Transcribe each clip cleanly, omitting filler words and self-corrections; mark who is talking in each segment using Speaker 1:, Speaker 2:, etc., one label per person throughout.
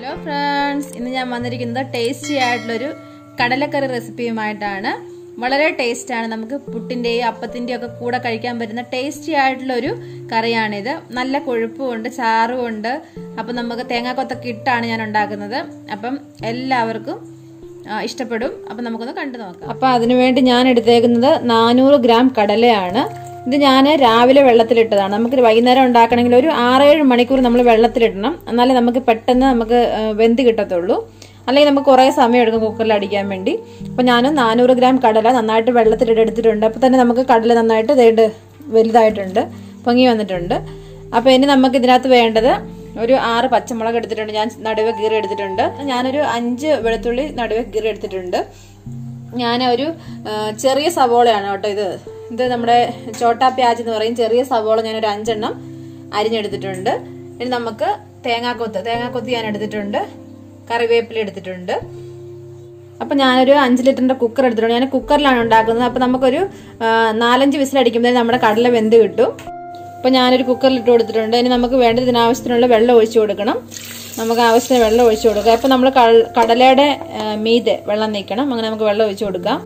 Speaker 1: Hello friends, ഇന്ന് ഞാൻ വന്നിരിക്കുന്നത് ടേസ്റ്റി ആയിട്ടുള്ളൊരു കടലക്കറി റെസിപ്പിയുമായിട്ടാണ്. വളരെ ടേസ്റ്റാണ്. നമുക്ക് പുട്ടിൻ്റെയും അപ്പത്തിൻ്റെയും ഒക്കെ കൂടെ കഴിക്കാൻ പറ്റുന്ന ടേസ്റ്റി ആയിട്ടുള്ളൊരു കറിയാണിത്. നല്ല കൊഴുപ്പുമുണ്ട്, ചാറുമുണ്ട്. അപ്പം നമുക്ക് തേങ്ങാക്കൊത്തൊക്കെ ഇട്ടാണ് ഞാൻ ഉണ്ടാക്കുന്നത്. അപ്പം എല്ലാവർക്കും ഇഷ്ടപ്പെടും. അപ്പം നമുക്കൊന്ന് കണ്ടു നോക്കാം. അപ്പം അതിനുവേണ്ടി ഞാൻ എടുത്തേക്കുന്നത് 400 ഗ്രാം കടലയാണ്. ഇത് ഞാൻ രാവിലെ വെള്ളത്തിലിട്ടതാണ്. നമുക്ക് വൈകുന്നേരം ഉണ്ടാക്കണമെങ്കിൽ ഒരു 6-7 മണിക്കൂർ നമ്മൾ വെള്ളത്തിലിടണം. എന്നാലേ നമുക്ക് പെട്ടെന്ന് നമുക്ക് വെന്ത് കിട്ടത്തുള്ളൂ. അല്ലെങ്കിൽ നമുക്ക് കുറേ സമയം എടുക്കും കുക്കറിൽ അടിക്കാൻ വേണ്ടി. അപ്പം ഞാൻ 400 ഗ്രാം കടല നന്നായിട്ട് വെള്ളത്തിലിട്ടെടുത്തിട്ടുണ്ട്. അപ്പോൾ തന്നെ നമുക്ക് കടല നന്നായിട്ട് വലുതായിട്ടുണ്ട്, പൊങ്ങി വന്നിട്ടുണ്ട്. അപ്പോൾ ഇനി നമുക്ക് ഇതിനകത്ത് വേണ്ടത് ഒരു 6 പച്ചമുളക് എടുത്തിട്ടുണ്ട്. ഞാൻ നടുവെ കീറി എടുത്തിട്ടുണ്ട്. ഞാനൊരു 5 വെളുത്തുള്ളി നടുവെ കീറി എടുത്തിട്ടുണ്ട്. ഞാൻ ഒരു ചെറിയ സവോളയാണ് കേട്ടോ ഇത് നമ്മുടെ ചോട്ടാ പ്യാജ് എന്ന് പറയും. ചെറിയ സവോള ഞാനൊരു 5 എണ്ണം അരിഞ്ഞെടുത്തിട്ടുണ്ട്. ഇനി നമുക്ക് തേങ്ങാക്കൊത്ത് ഞാൻ എടുത്തിട്ടുണ്ട്. കറിവേപ്പില എടുത്തിട്ടുണ്ട്. അപ്പം ഞാനൊരു 5 ലിറ്ററിന്റെ കുക്കർ എടുത്തിട്ടുണ്ട്. ഞാൻ കുക്കറിലാണ് ഉണ്ടാക്കുന്നത്. അപ്പം നമുക്കൊരു 4-5 വിസിലടിക്കുമ്പോഴേ നമ്മുടെ കടല വെന്ത് കിട്ടും. അപ്പം ഞാനൊരു കുക്കറിൽ ഇട്ട് കൊടുത്തിട്ടുണ്ട്. ഇനി നമുക്ക് വേണ്ടത് ഇതിനാവശ്യത്തിനുള്ള വെള്ളം ഒഴിച്ചു കൊടുക്കണം. നമുക്ക് ആവശ്യത്തിന് വെള്ളം ഒഴിച്ചു കൊടുക്കാം. അപ്പം നമ്മൾ കടലയുടെ മീതെ വെള്ളം നീക്കണം. അങ്ങനെ നമുക്ക് വെള്ളം ഒഴിച്ചു കൊടുക്കാം.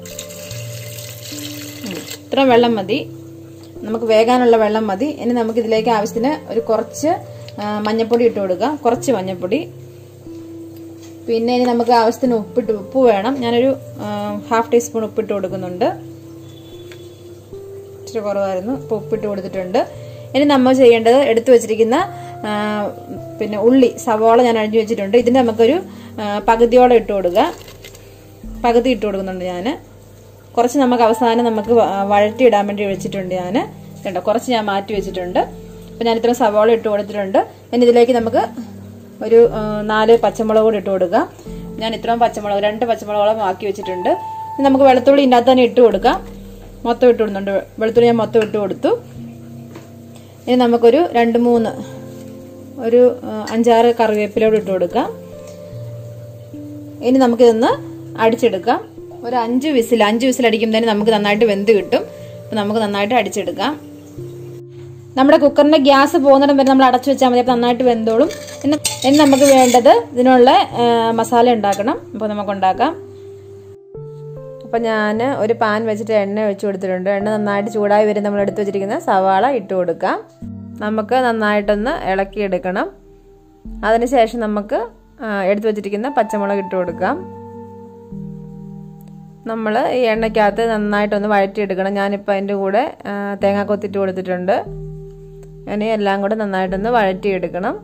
Speaker 1: ഇത്രയും വെള്ളം മതി, നമുക്ക് വേകാനുള്ള വെള്ളം മതി. ഇനി നമുക്ക് ഇതിലേക്ക് ആവശ്യത്തിന് ഒരു കുറച്ച് മഞ്ഞൾപ്പൊടി ഇട്ട് കൊടുക്കാം. കുറച്ച് മഞ്ഞൾപ്പൊടി. പിന്നെ ഇനി നമുക്ക് ആവശ്യത്തിന് ഉപ്പ് വേണം. ഞാനൊരു 1/2 ടീസ്പൂൺ ഉപ്പിട്ട് കൊടുക്കുന്നുണ്ട്. ഇച്ചിരി കുറവായിരുന്നു, ഇപ്പോൾ ഉപ്പിട്ട് കൊടുത്തിട്ടുണ്ട്. ഇനി നമ്മൾ ചെയ്യേണ്ടത് എടുത്തു വെച്ചിരിക്കുന്ന പിന്നെ സവോള ഞാൻ അരിഞ്ഞു വെച്ചിട്ടുണ്ട്. ഇതിന് നമുക്കൊരു പകുതിയോളം ഇട്ട് കൊടുക്കുക. പകുതി ഇട്ട് കൊടുക്കുന്നുണ്ട് ഞാൻ. കുറച്ച് നമുക്ക് അവസാനം നമുക്ക് വഴറ്റിയിടാൻ വേണ്ടി വെച്ചിട്ടുണ്ട് ഞാൻ. കേട്ടോ, കുറച്ച് ഞാൻ മാറ്റി വെച്ചിട്ടുണ്ട്. അപ്പം ഞാൻ ഇത്രയും സവോള ഇട്ട് കൊടുത്തിട്ടുണ്ട്. ഇനി ഇതിലേക്ക് നമുക്ക് ഒരു 4 പച്ചമുളക് കൂടി ഇട്ട് കൊടുക്കുക. ഞാൻ ഇത്രയും 2 പച്ചമുളകോളം ആക്കി വെച്ചിട്ടുണ്ട്. ഇനി നമുക്ക് വെളുത്തുള്ളി ഇതിനകത്ത് തന്നെ ഇട്ട് കൊടുക്കാം. മൊത്തം ഇട്ട് കൊടുക്കുന്നുണ്ട്. വെളുത്തുള്ളി ഞാൻ മൊത്തം ഇട്ട് കൊടുത്തു. ഇനി നമുക്കൊരു 5-6 കറിവേപ്പിലോട് ഇട്ട് കൊടുക്കാം. ഇനി നമുക്കിതൊന്ന് അടിച്ചെടുക്കാം. ഒരു 5 വിസിൽ അടിക്കുമ്പോഴത്തേന് നമുക്ക് നന്നായിട്ട് വെന്ത് കിട്ടും. അപ്പം നമുക്ക് നന്നായിട്ട് അടിച്ചെടുക്കാം. നമ്മുടെ കുക്കറിന്റെ ഗ്യാസ് പോകുന്നിടം വരെ നമ്മൾ അടച്ചു വെച്ചാൽ മതി. അപ്പം നന്നായിട്ട് വെന്തോളും. ഇനി നമുക്ക് വേണ്ടത് ഇതിനുള്ള മസാല ഉണ്ടാക്കണം. അപ്പോൾ നമുക്ക് ഉണ്ടാക്കാം. അപ്പം ഞാൻ ഒരു പാൻ വെച്ചിട്ട് എണ്ണ ഒഴിച്ചു കൊടുത്തിട്ടുണ്ട്. എണ്ണ നന്നായിട്ട് ചൂടായി വരും. നമ്മൾ എടുത്തു വെച്ചിരിക്കുന്ന സവാള ഇട്ട് കൊടുക്കാം. നമുക്ക് നന്നായിട്ടൊന്ന് ഇളക്കിയെടുക്കണം. അതിനുശേഷം നമുക്ക് എടുത്തു വെച്ചിരിക്കുന്ന പച്ചമുളക് ഇട്ട് കൊടുക്കാം. നമ്മൾ ഈ എണ്ണയ്ക്കകത്ത് നന്നായിട്ടൊന്ന് വഴറ്റിയെടുക്കണം. ഞാനിപ്പോൾ അതിൻ്റെ കൂടെ തേങ്ങാക്കൊത്തിട്ട് കൊടുത്തിട്ടുണ്ട്. ഇനി എല്ലാം കൂടെ നന്നായിട്ടൊന്ന് വഴറ്റിയെടുക്കണം.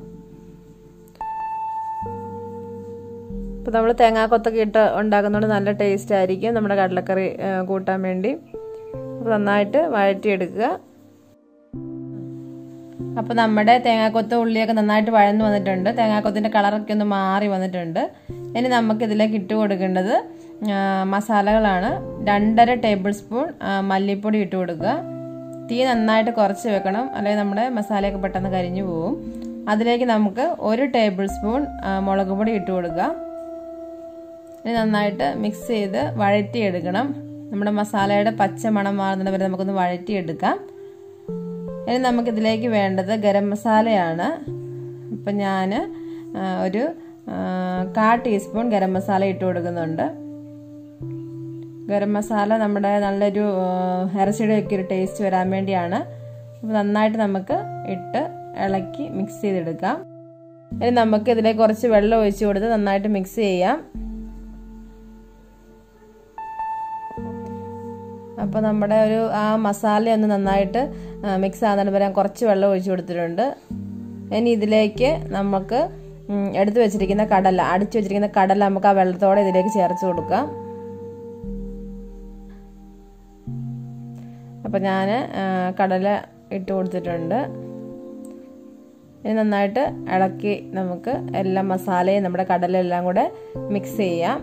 Speaker 1: ഇപ്പോൾ നമ്മൾ തേങ്ങാക്കൊത്തൊക്കെ ഇട്ട് ഉണ്ടാക്കുന്നതുകൊണ്ട് നല്ല ടേസ്റ്റ് ആയിരിക്കും നമ്മുടെ കടലക്കറി കൂട്ടാൻ വേണ്ടി. അപ്പോൾ നന്നായിട്ട് വഴറ്റിയെടുക്കുക. അപ്പോൾ നമ്മുടെ തേങ്ങാക്കൊത്ത് ഉള്ളിയൊക്കെ നന്നായിട്ട് വഴന്നു വന്നിട്ടുണ്ട്. തേങ്ങാക്കൊത്തിൻ്റെ കളറൊക്കെ ഒന്ന് മാറി വന്നിട്ടുണ്ട്. ഇനി നമുക്ക് ഇതിലേക്ക് ഇട്ട് കൊടുക്കേണ്ടത് മസാലകളാണ്. 2.5 ടേബിൾ സ്പൂൺ മല്ലിപ്പൊടി ഇട്ട് കൊടുക്കുക. തീ നന്നായിട്ട് കുറച്ച് വെക്കണം, അല്ലെങ്കിൽ നമ്മുടെ മസാലയൊക്കെ പെട്ടെന്ന് കരിഞ്ഞു പോകും. അതിലേക്ക് നമുക്ക് 1 ടേബിൾ സ്പൂൺ മുളക് പൊടി ഇട്ട് കൊടുക്കുക. ഇനി നന്നായിട്ട് മിക്സ് ചെയ്ത് വഴറ്റിയെടുക്കണം. നമ്മുടെ മസാലയുടെ പച്ച മണം മാറുന്നത് വരെ നമുക്കൊന്ന് വഴറ്റിയെടുക്കാം. ഇനി നമുക്കിതിലേക്ക് വേണ്ടത് ഗരം മസാലയാണ്. ഇപ്പം ഞാൻ ഒരു 1/4 ടീസ്പൂൺ ഗരം മസാല ഇട്ട് കൊടുക്കുന്നുണ്ട്. ഗരം മസാല നമ്മുടെ നല്ലൊരു ഇറച്ചിയുടെ ഒക്കെ ഒരു ടേസ്റ്റ് വരാൻ വേണ്ടിയാണ്. അപ്പോൾ നന്നായിട്ട് നമുക്ക് ഇട്ട് ഇളക്കി മിക്സ് ചെയ്തെടുക്കാം. ഇനി നമുക്ക് ഇതിലേക്ക് കുറച്ച് വെള്ളം ഒഴിച്ച് കൊടുത്ത് നന്നായിട്ട് മിക്സ് ചെയ്യാം. അപ്പോൾ നമ്മുടെ ആ മസാല ഒന്ന് നന്നായിട്ട് മിക്സ് ആകുന്നതിന് വരെ കുറച്ച് വെള്ളം ഒഴിച്ച് കൊടുത്തിട്ടുണ്ട്. ഇനി ഇതിലേക്ക് നമുക്ക് എടുത്തു വെച്ചിരിക്കുന്ന അടിച്ചു വെച്ചിരിക്കുന്ന കടല നമുക്ക് ആ വെള്ളത്തോടെ ഇതിലേക്ക് ചേർത്ത് കൊടുക്കാം. അപ്പം ഞാൻ കടല ഇട്ട് കൊടുത്തിട്ടുണ്ട്. ഇനി നന്നായിട്ട് ഇളക്കി നമുക്ക് എല്ലാ മസാലയും നമ്മുടെ കടല എല്ലാം കൂടെ മിക്സ് ചെയ്യാം.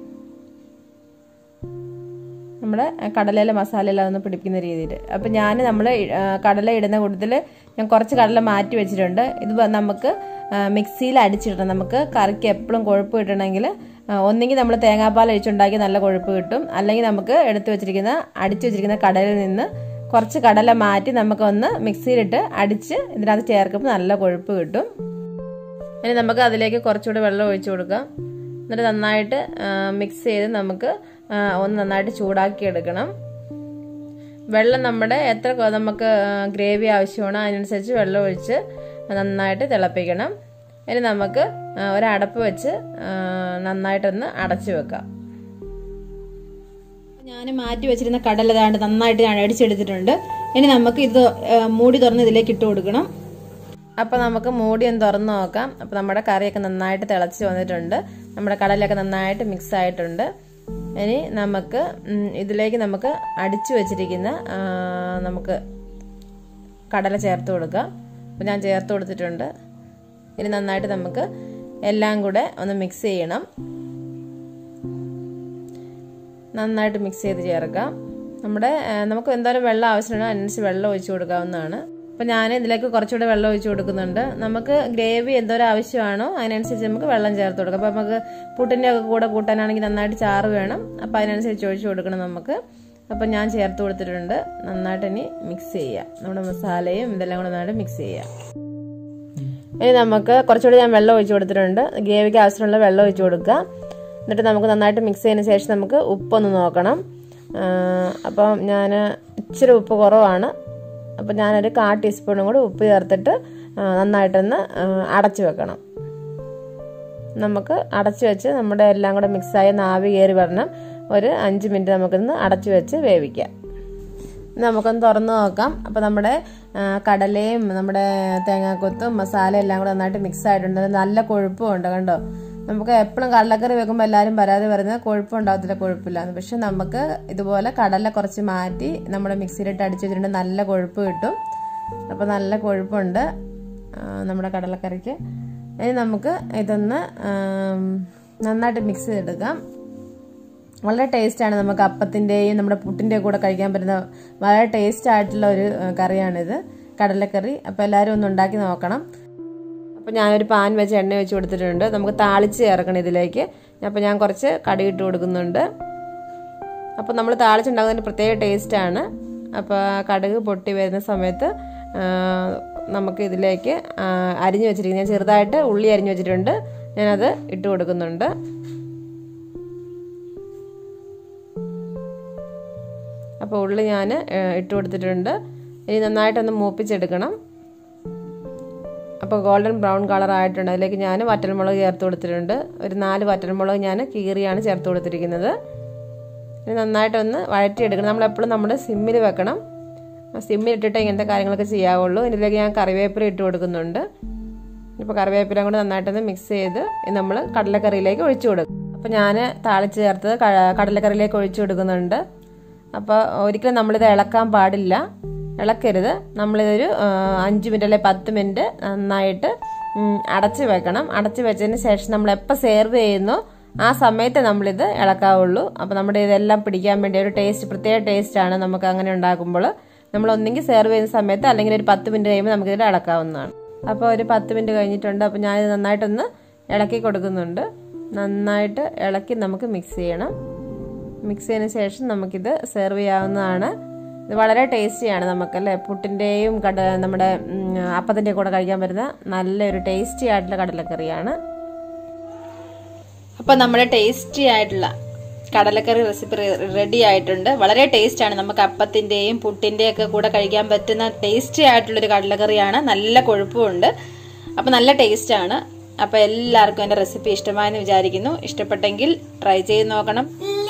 Speaker 1: നമ്മുടെ കടലയിലെ മസാലയെല്ലാം ഒന്ന് പിടിപ്പിക്കുന്ന രീതിയിൽ. അപ്പം നമ്മൾ കടല ഇടുന്ന കൂട്ടത്തിൽ ഞാൻ കുറച്ച് കടല മാറ്റി വെച്ചിട്ടുണ്ട്. ഇത് നമുക്ക് മിക്സിയിൽ അടിച്ചിടണം. നമുക്ക് കറിക്ക് എപ്പോഴും കൊഴുപ്പ് കിട്ടണമെങ്കിൽ ഒന്നെങ്കിൽ നമ്മൾ തേങ്ങാപ്പാൽ ഒഴിച്ചുണ്ടാക്കി നല്ല കൊഴുപ്പ് കിട്ടും, അല്ലെങ്കിൽ നമുക്ക് അടിച്ചു വെച്ചിരിക്കുന്ന കടലിൽ നിന്ന് കുറച്ച് കടല മാറ്റി നമുക്കൊന്ന് മിക്സിയിലിട്ട് അടിച്ച് ഇതിനകത്ത് ചേർക്കുമ്പോൾ നല്ല കൊഴുപ്പ് കിട്ടും. ഇനി നമുക്ക് അതിലേക്ക് കുറച്ചുകൂടി വെള്ളം ഒഴിച്ചു കൊടുക്കാം. എന്നിട്ട് നന്നായിട്ട് മിക്സ് ചെയ്ത് നമുക്ക് ഒന്ന് നന്നായിട്ട് ചൂടാക്കി എടുക്കണം. വെള്ളം നമ്മുടെ എത്ര നമുക്ക് ഗ്രേവി ആവശ്യമാണോ അതിനനുസരിച്ച് വെള്ളം ഒഴിച്ച് നന്നായിട്ട് തിളപ്പിക്കണം. ഇനി നമുക്ക് ഒരടപ്പ് വെച്ച് നന്നായിട്ടൊന്ന് അടച്ചു വെക്കാം. ഞാൻ മാറ്റി വെച്ചിരുന്ന കടല ദാണ്ട് നന്നായിട്ട് ഞാൻ അടിച്ചെടുത്തിട്ടുണ്ട്. ഇനി നമുക്ക് ഇത് മൂടി തുറന്ന് ഇതിലേക്ക് ഇട്ട് കൊടുക്കണം. അപ്പം നമുക്ക് മൂടി ഒന്ന് തുറന്ന് നോക്കാം. അപ്പം നമ്മുടെ കറിയൊക്കെ നന്നായിട്ട് തിളച്ച് വന്നിട്ടുണ്ട്. നമ്മുടെ കടലൊക്കെ നന്നായിട്ട് മിക്സ് ആയിട്ടുണ്ട്. ഇനി നമുക്ക് ഇതിലേക്ക് നമുക്ക് അടിച്ചു വെച്ചിരിക്കുന്ന നമുക്ക് കടല ചേർത്ത് കൊടുക്കാം. അപ്പം ഞാൻ ചേർത്ത് കൊടുത്തിട്ടുണ്ട്. ഇനി നന്നായിട്ട് നമുക്ക് എല്ലാം കൂടെ ഒന്ന് മിക്സ് ചെയ്യണം. നന്നായിട്ട് മിക്സ് ചെയ്ത് ചേർക്കാം. നമുക്ക് എന്തായാലും വെള്ളം ആവശ്യമാണ്, അതിനനുസരിച്ച് വെള്ളം ഒഴിച്ചു കൊടുക്കാവുന്നതാണ്. അപ്പം ഞാൻ ഇതിലേക്ക് കുറച്ചുകൂടെ വെള്ളം ഒഴിച്ചു കൊടുക്കുന്നുണ്ട്. നമുക്ക് ഗ്രേവി എന്തോരം ആവശ്യമാണോ അതിനനുസരിച്ച് നമുക്ക് വെള്ളം ചേർത്ത് കൊടുക്കാം. അപ്പം നമുക്ക് പുട്ടിൻ്റെ ഒക്കെ കൂടെ കൂട്ടാനാണെങ്കിൽ നന്നായിട്ട് ചാറ് വേണം. അപ്പം അതിനനുസരിച്ച് ഒഴിച്ചു കൊടുക്കണം നമുക്ക്. അപ്പം ഞാൻ ചേർത്ത് കൊടുത്തിട്ടുണ്ട്. നന്നായിട്ട് ഇനി മിക്സ് ചെയ്യാം. നമ്മുടെ മസാലയും ഇതെല്ലാം കൂടെ നന്നായിട്ട് മിക്സ് ചെയ്യാം. ഇനി നമുക്ക് കുറച്ചുകൂടി ഞാൻ വെള്ളം ഒഴിച്ചു കൊടുത്തിട്ടുണ്ട്. ഗ്രേവിക്ക് ആവശ്യമുള്ള വെള്ളം ഒഴിച്ചു കൊടുക്കുക. എന്നിട്ട് നമുക്ക് നന്നായിട്ട് മിക്സ് ചെയ്തതിന് ശേഷം നമുക്ക് ഉപ്പൊന്ന് നോക്കണം. അപ്പം ഞാൻ ഇച്ചിരി ഉപ്പ് കുറവാണ്. അപ്പം ഞാനൊരു 1/4 ടീസ്പൂണും കൂടി ഉപ്പ് ചേർത്തിട്ട് നന്നായിട്ടൊന്ന് അടച്ചു വെക്കണം. നമുക്ക് അടച്ചു വെച്ച് നമ്മുടെ എല്ലാം കൂടെ മിക്സായി ആവി കയറി വരണം. ഒരു 5 മിനിറ്റ് നമുക്കൊന്ന് അടച്ചു വെച്ച് വേവിക്കാം. നമുക്കൊന്ന് തുറന്ന് നോക്കാം. അപ്പം നമ്മുടെ കടലയും നമ്മുടെ തേങ്ങാക്കൊത്തും മസാല എല്ലാം കൂടെ നന്നായിട്ട് മിക്സ് ആയിട്ടുണ്ട്. നല്ല കൊഴുപ്പുണ്ട് കണ്ടോ. നമുക്ക് എപ്പോഴും കടലക്കറി വെക്കുമ്പോൾ എല്ലാവരും പരാതി പറയുന്നത് കൊഴുപ്പുണ്ടാകത്തില്ല, കൊഴുപ്പില്ല. പക്ഷെ നമുക്ക് ഇതുപോലെ കടല കുറച്ച് മാറ്റി നമ്മുടെ മിക്സിയിലിട്ട് അടിച്ചു വെച്ചിട്ടുണ്ട്. നല്ല കൊഴുപ്പ് കിട്ടും. അപ്പോൾ നല്ല കൊഴുപ്പുണ്ട് നമ്മുടെ കടലക്കറിക്ക്. ഇനി നമുക്ക് ഇതൊന്ന് നന്നായിട്ട് മിക്സ് ചെയ്തെടുക്കാം. വളരെ ടേസ്റ്റാണ്. നമുക്ക് അപ്പത്തിൻ്റെയും നമ്മുടെ പുട്ടിൻ്റെയും കൂടെ കഴിക്കാൻ പറ്റുന്ന വളരെ ടേസ്റ്റ് ആയിട്ടുള്ള ഒരു കറിയാണിത്, കടലക്കറി. അപ്പോൾ എല്ലാവരും ഒന്ന് ഉണ്ടാക്കി നോക്കണം. അപ്പോൾ ഞാനൊരു പാൻ വെച്ച് എണ്ണ വെച്ച് കൊടുത്തിട്ടുണ്ട്. നമുക്ക് താളിച്ച് ചേർക്കണം ഇതിലേക്ക്. അപ്പോൾ ഞാൻ കുറച്ച് കടുക് ഇട്ട് കൊടുക്കുന്നുണ്ട്. അപ്പോൾ നമ്മൾ താളിച്ചുണ്ടാക്കുന്നതിന് പ്രത്യേക ടേസ്റ്റാണ്. അപ്പോൾ കടുക് പൊട്ടി വരുന്ന സമയത്ത് നമുക്ക് ഇതിലേക്ക് അരിഞ്ഞു വെച്ചിരിക്കുന്നത്, ഞാൻ ചെറുതായിട്ട് ഉള്ളി അരിഞ്ഞു വെച്ചിട്ടുണ്ട്, ഞാനത് ഇട്ട് കൊടുക്കുന്നുണ്ട്. അപ്പോൾ ഉള്ളി ഞാൻ ഇട്ട് കൊടുത്തിട്ടുണ്ട്. ഇനി നന്നായിട്ടൊന്ന് മൂപ്പിച്ചെടുക്കണം. അപ്പോൾ ഗോൾഡൻ ബ്രൗൺ കളർ ആയിട്ടുണ്ട്. അതിലേക്ക് ഞാൻ വറ്റൽമുളക് ചേർത്ത് കൊടുത്തിട്ടുണ്ട്. ഒരു 4 വറ്റൽമുളക് ഞാൻ കീറിയാണ് ചേർത്ത് കൊടുത്തിരിക്കുന്നത്. ഇനി നന്നായിട്ടൊന്ന് വഴറ്റിയെടുക്കണം. നമ്മളെപ്പോഴും നമ്മുടെ സിമ്മിൽ വെക്കണം. സിമ്മിൽ ഇട്ടിട്ട് ഇങ്ങനത്തെ കാര്യങ്ങളൊക്കെ ചെയ്യാവുള്ളൂ. ഇതിലേക്ക് ഞാൻ കറിവേപ്പില ഇട്ട് കൊടുക്കുന്നുണ്ട്. ഇപ്പോൾ കറിവേപ്പില കൂടെ നന്നായിട്ടൊന്ന് മിക്സ് ചെയ്ത് നമ്മൾ കടലക്കറിയിലേക്ക് ഒഴിച്ചു കൊടുക്കും. അപ്പോൾ ഞാൻ താളിച്ച് ചേർത്തത് കടലക്കറിയിലേക്ക് ഒഴിച്ചു കൊടുക്കുന്നുണ്ട്. അപ്പോൾ ഒരിക്കലും നമ്മളിത് ഇളക്കാൻ പാടില്ല, ഇളക്കരുത്. നമ്മളിതൊരു 5 മിനിറ്റ് അല്ലെങ്കിൽ 10 മിനിറ്റ് നന്നായിട്ട് അടച്ച് വെക്കണം. അടച്ച് വെച്ചതിന് ശേഷം നമ്മൾ എപ്പോൾ സെർവ് ചെയ്യുന്നോ ആ സമയത്ത് നമ്മളിത് ഇളക്കാവുള്ളൂ. അപ്പോൾ നമ്മുടെ ഇതെല്ലാം പിടിക്കാൻ വേണ്ടി ഒരു പ്രത്യേക ടേസ്റ്റാണ് നമുക്ക് അങ്ങനെ ഉണ്ടാക്കുമ്പോൾ. നമ്മൾ ഒന്നെങ്കിൽ സെർവ് ചെയ്യുന്ന സമയത്ത് അല്ലെങ്കിൽ ഒരു 10 മിനിറ്റ് കഴിയുമ്പോൾ നമുക്കിത് ഇളക്കാവുന്നതാണ്. അപ്പോൾ ഒരു 10 മിനിറ്റ് കഴിഞ്ഞിട്ടുണ്ട്. അപ്പോൾ ഞാനിത് നന്നായിട്ടൊന്ന് ഇളക്കി കൊടുക്കുന്നുണ്ട്. നന്നായിട്ട് ഇളക്കി നമുക്ക് മിക്സ് ചെയ്യണം. മിക്സ് ചെയ്തതിന് ശേഷം നമുക്കിത് സെർവ് ചെയ്യാവുന്നതാണ്. ഇത് വളരെ ടേസ്റ്റിയാണ് നമുക്കല്ലേ. പുട്ടിൻ്റെയും നമ്മുടെ അപ്പത്തിൻ്റെയും കൂടെ കഴിക്കാൻ പറ്റുന്ന നല്ലൊരു ടേസ്റ്റി ആയിട്ടുള്ള കടലക്കറിയാണ്. അപ്പോൾ നമ്മുടെ ടേസ്റ്റി ആയിട്ടുള്ള കടലക്കറി റെസിപ്പി റെഡി ആയിട്ടുണ്ട്. വളരെ ടേസ്റ്റാണ്. നമുക്ക് അപ്പത്തിൻ്റെയും പുട്ടിൻ്റെയും ഒക്കെ കൂടെ കഴിക്കാൻ പറ്റുന്ന ടേസ്റ്റി ആയിട്ടുള്ളൊരു കടലക്കറിയാണ്. നല്ല കൊഴുപ്പുമുണ്ട്. അപ്പോൾ നല്ല ടേസ്റ്റാണ്. അപ്പോൾ എല്ലാവർക്കും എൻ്റെ റെസിപ്പി ഇഷ്ടമായെന്ന് വിചാരിക്കുന്നു. ഇഷ്ടപ്പെട്ടെങ്കിൽ ട്രൈ ചെയ്ത് നോക്കണം.